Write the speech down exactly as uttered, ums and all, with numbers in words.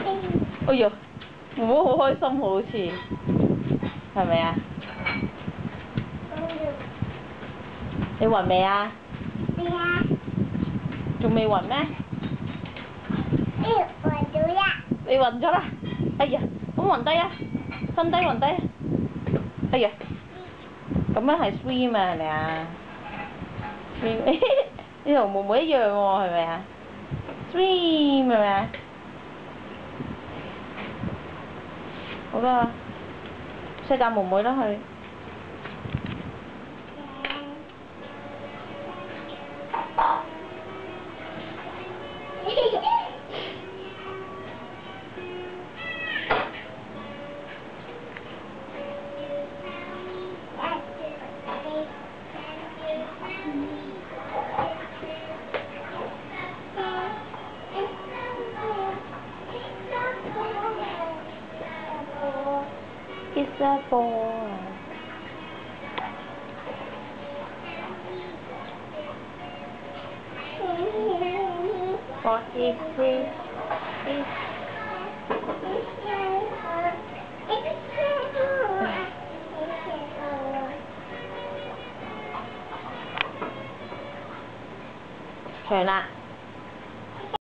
哎呀，妹妹好開心好似，係咪啊？你暈未啊？ 咩啊？ 仲未暈咩？ 暈咗啦！ 你暈咗啦？哎呀，咁暈低啊！瞓低暈低啊！哎呀，咁樣係 swim 啊，係咪啊？swim 你同妹妹一樣喎，係咪啊？swim 係咪啊？好啦，錫下妹妹啦佢。It's a boy. What is this? It's... 長啦〜